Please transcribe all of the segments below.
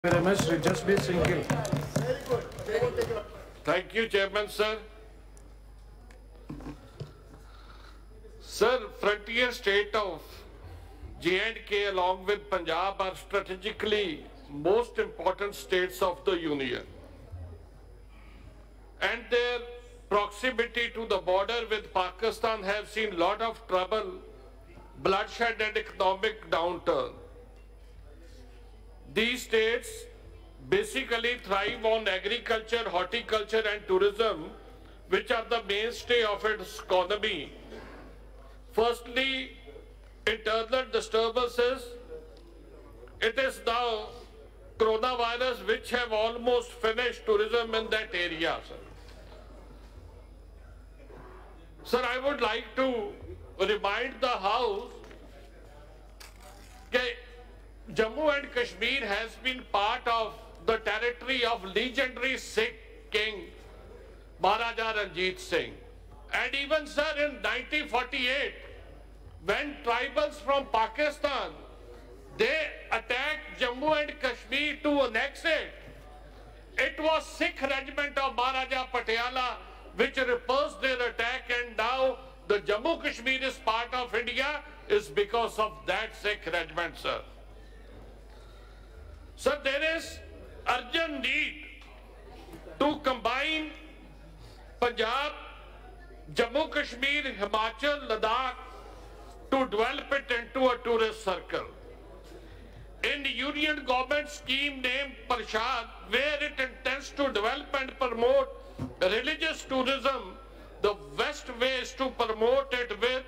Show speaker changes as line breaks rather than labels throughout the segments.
Very much, Jasbir Singh Gill.
Thank you, Chairman, sir. Sir, frontier state of J&K along with Punjab are strategically most important states of the Union. And their proximity to the border with Pakistan have seen lot of trouble, bloodshed and economic downturn. These states basically thrive on agriculture, horticulture and tourism, which are the mainstay of its economy. Firstly, internal disturbances. It is now coronavirus which have almost finished tourism in that area, sir. Sir, I would like to remind the House that Jammu and Kashmir has been part of the territory of legendary Sikh king Maharaja Ranjit Singh. And even, sir, in 1948, when tribals from Pakistan, they attacked Jammu and Kashmir to annex it, it was Sikh regiment of Maharaja Patiala which repulsed their attack, and now the Jammu Kashmir is part of India is because of that Sikh regiment, sir. So there is urgent need to combine Punjab, Jammu Kashmir, Himachal, Ladakh to develop it into a tourist circle. In the union government scheme named Parshad, where it intends to develop and promote religious tourism, the best way is to promote it with,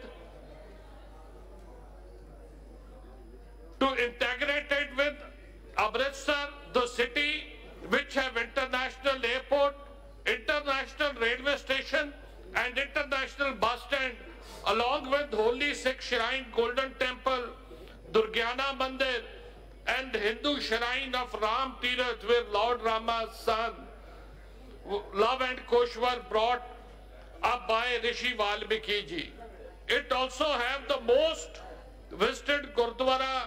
to integrate it with Amritsar, the city which have international airport, international railway station and international bus stand, along with Holy Sikh Shrine, Golden Temple, Durgyana Mandir and Hindu Shrine of Ram Tirath, where Lord Rama's son, Love and Kush, were brought up by Rishi Valmiki ji. It also have the most visited Gurdwara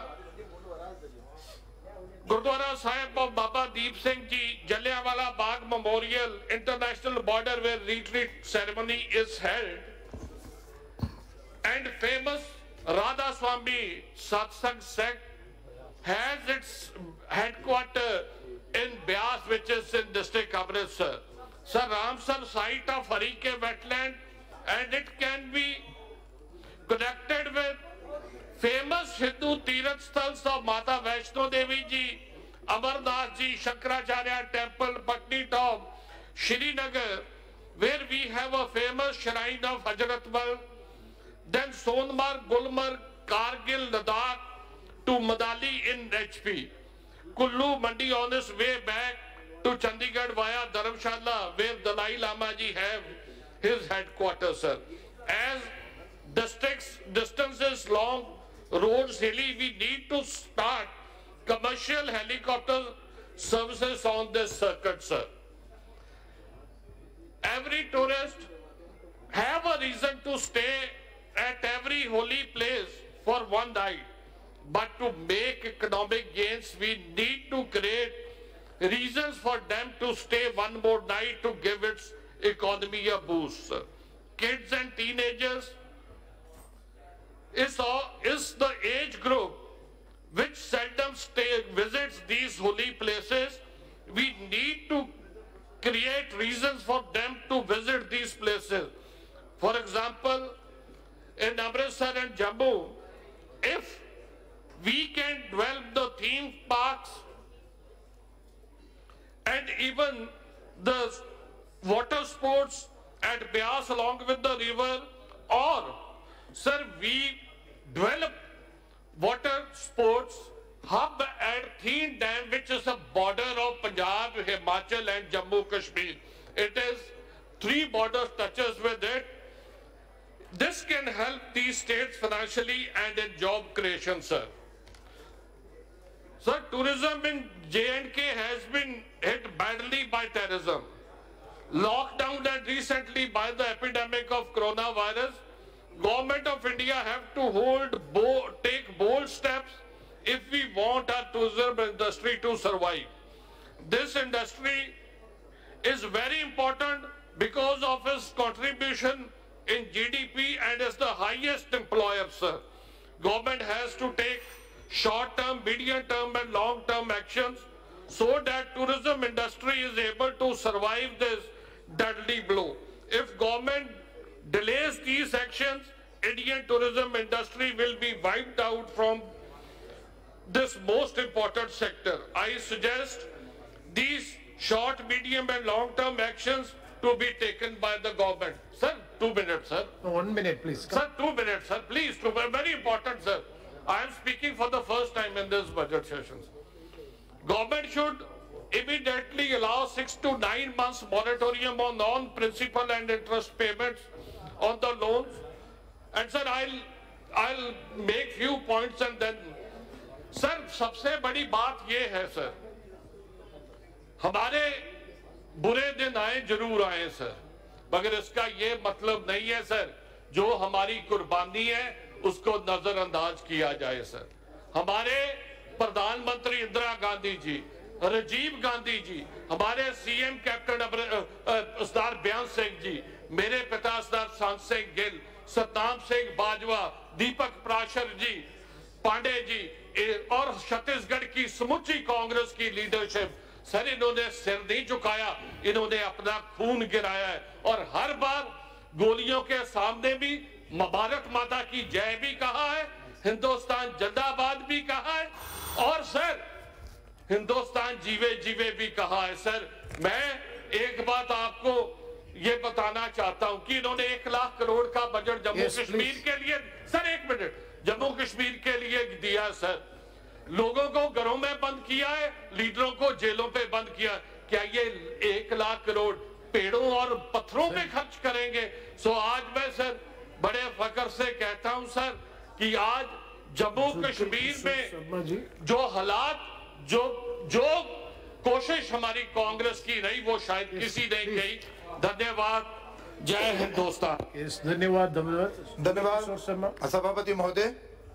Sahib of Baba Deep Singh ji, Jallianwala Bagh Memorial, International Border, where retreat ceremony is held. And famous Radha Swami Satsang sect has its headquarters in Beas, which is in district Amritsar. Sir, Ramsar site of Harike wetland, and it can be connected with famous Hindu Tirath Sthals of Mata Vaishno Devi ji, Amarnath ji, Shankaracharya temple, Patni Top, Srinagar, where we have a famous shrine of Hazratbal, then Sonmarg, Gulmarg, Kargil, Ladakh to Madali in HP. Kullu Mandi on his way back to Chandigarh via Dharamshala, where Dalai Lama ji have his headquarters, sir. As distances long, roads hilly, we need to start commercial helicopter services on this circuit, sir. Every tourist have a reason to stay at every holy place for one night. But to make economic gains, we need to create reasons for them to stay one more night to give its economy a boost, sir. Kids and teenagers is the age group which seldom visits these holy places. We need to create reasons for them to visit these places. For example, in Amritsar and Jammu, if we can develop the theme parks and even the water sports at Beas along with the river, or, sir, we develop water sports hub at Theen Dam, which is a border of Punjab, Himachal and Jammu Kashmir. It is 3 borders touches with it. This can help these states financially and in job creation, sir. Sir, tourism in J&K has been hit badly by terrorism, lockdown and recently by the epidemic of coronavirus. Government of India have to take bold steps if we want our tourism industry to survive. this industry is very important because of its contribution in GDP and is the highest employer, sir. Government has to take short-term, medium-term and long-term actions so that tourism industry is able to survive this deadly blow. If government delays these actions, Indian tourism industry will be wiped out from this most important sector. I suggest these short, medium and long-term actions to be taken by the government. Sir, 2 minutes, sir.
1 minute, please.
Sir, 2 minutes, sir. Please, very important, sir. I am speaking for the first time in this budget sessions. Government should immediately allow 6 to 9 months moratorium on non-principal and interest payments on the loans. And sir, I'll make few points and then, sir, सबसे बड़ी बात ये है sir, हमारे बुरे दिन आए जरूर आए सर, मगर इसका ये मतलब नहीं है सर जो हमारी कुर्बानी है उसको नजरअंदाज किया जाए सर। हमारे प्रधानमंत्री इंदिरा गांधी जी, राजीव गांधी जी, हमारे सीएम कैप्टन सरदार बयान सिंह जी, मेरे पिता सरदार सांस सिंह गिल, सतनाम सिंह बाजवा, दीपक प्राशर जी, पांडे जी और छत्तीसगढ़ की समूची कांग्रेस की लीडरशिप, सर इन्होंने सिर नहीं झुकाया, इन्होंने अपना खून गिराया है और हर बार गोलियों के सामने भी भारत माता की जय भी कहा है, हिंदुस्तान जिंदाबाद भी कहा है और सर हिंदुस्तान जीवे जीवे भी कहा है। सर मैं एक बात आपको ये बताना चाहता हूं कि इन्होंने 1 लाख करोड़ का बजट जम्मू कश्मीर के लिए, सर 1 मिनट, जम्मू कश्मीर के लिए दिया सर। लोगों को घरों में बंद किया है, लीडरों को जेलों पे बंद किया। क्या ये 1 लाख करोड़ पेड़ों और पत्थरों पे खर्च करेंगे? सो आज मैं सर बड़े फख्र से कहता हूं सर कि आज जम्मू कश्मीर में जो हालात, जो कोशिश हमारी कांग्रेस की रही वो शायद किसी ने की। धन्यवाद। जय हिंदुस्तान।
धन्यवाद।
धन्यवाद सभापति महोदय,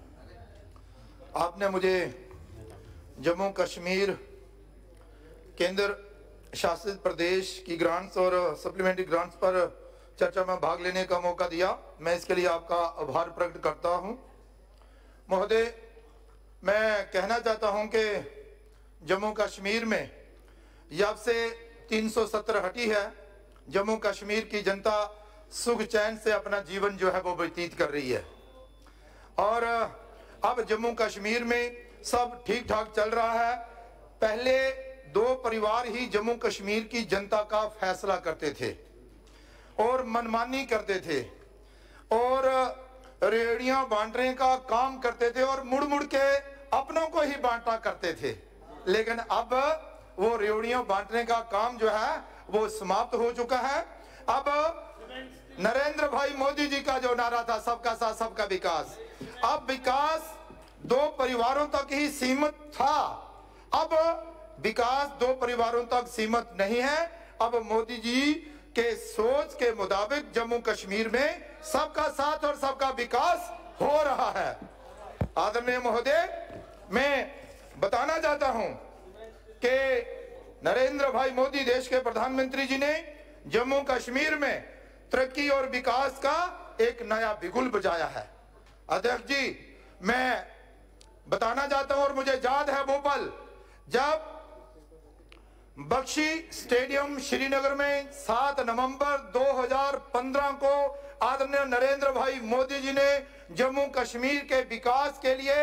आपने मुझे जम्मू कश्मीर केंद्र शासित प्रदेश की ग्रांट्स और सप्लीमेंट्री ग्रांट्स पर चर्चा में भाग लेने का मौका दिया। मैं इसके लिए आपका आभार प्रकट करता हूं। महोदय, मैं कहना चाहता हूं कि जम्मू कश्मीर में जब से 370 हटी है, जम्मू कश्मीर की जनता सुख चैन से अपना जीवन जो है वो व्यतीत कर रही है और अब जम्मू कश्मीर में सब ठीक ठाक चल रहा है। पहले 2 परिवार ही जम्मू कश्मीर की जनता का फैसला करते थे और मनमानी करते थे और रेहड़ियां बांटने का काम करते थे और मुड़ मुड़ के अपनों को ही बांटा करते थे। लेकिन अब वो रेहड़ियां बांटने का काम जो है वो समाप्त हो चुका है। अब नरेंद्र भाई मोदी जी का जो नारा था, सबका साथ सबका विकास, अब विकास 2 परिवारों तक ही सीमित था, अब विकास 2 परिवारों तक सीमित नहीं है। अब मोदी जी के सोच के मुताबिक जम्मू कश्मीर में सबका साथ और सबका विकास हो रहा है। आदरणीय महोदय, मैं बताना चाहता हूं कि नरेंद्र भाई मोदी देश के प्रधानमंत्री जी ने जम्मू कश्मीर में तरक्की और विकास का एक नया बिगुल बजाया है। अध्यक्ष जी, मैं बताना चाहता हूं और मुझे याद है वो पल जब बख्शी स्टेडियम श्रीनगर में 7 नवंबर 2015 को आदरणीय नरेंद्र भाई मोदी जी ने जम्मू कश्मीर के विकास के लिए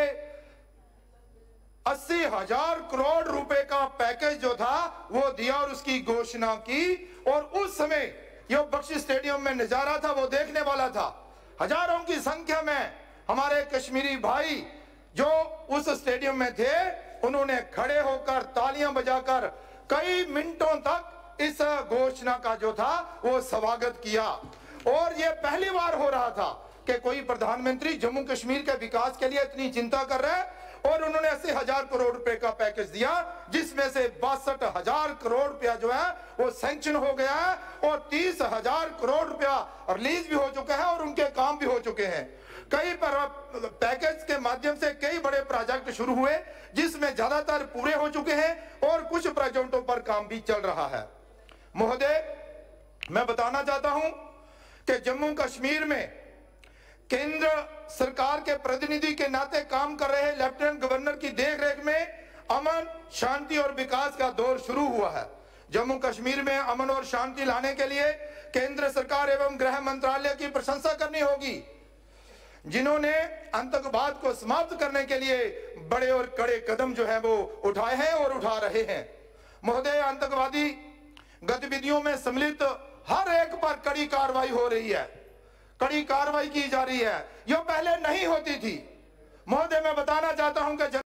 80,000 करोड़ रुपए का पैकेज जो था वो दिया और उसकी घोषणा की। और उस समय जो बख्शी स्टेडियम में नजारा था वो देखने वाला था। हजारों की संख्या में हमारे कश्मीरी भाई जो उस स्टेडियम में थे, उन्होंने खड़े होकर तालियां बजाकर कई मिनटों तक इस घोषणा का जो था वो स्वागत किया। और ये पहली बार हो रहा था कि कोई प्रधानमंत्री जम्मू कश्मीर के विकास के लिए इतनी चिंता कर रहा है और उन्होंने 80,000 करोड़ रुपए का पैकेज दिया, जिसमें से 62,000 करोड़ रुपया जो है वो सैंक्शन हो गया है और 30,000 करोड़ रुपया रिलीज भी हो चुका है और उनके काम भी हो चुके हैं। कई पैकेज के माध्यम से कई बड़े प्रोजेक्ट शुरू हुए, जिसमें ज्यादातर पूरे हो चुके हैं और कुछ प्रोजेक्टों पर काम भी चल रहा है। महोदय, मैं बताना चाहता हूं कि जम्मू कश्मीर में केंद्र सरकार के प्रतिनिधि के नाते काम कर रहे लेफ्टिनेंट गवर्नर की देखरेख में अमन, शांति और विकास का दौर शुरू हुआ है। जम्मू कश्मीर में अमन और शांति लाने के लिए केंद्र सरकार एवं गृह मंत्रालय की प्रशंसा करनी होगी, जिन्होंने आतंकवाद को समाप्त करने के लिए बड़े और कड़े कदम जो है वो उठाए हैं और उठा रहे हैं। महोदय, आतंकवादी गतिविधियों में सम्मिलित हर एक पर कड़ी कार्रवाई हो रही है, कड़ी कार्रवाई की जा रही है, जो पहले नहीं होती थी। महोदय, मैं बताना चाहता हूं कि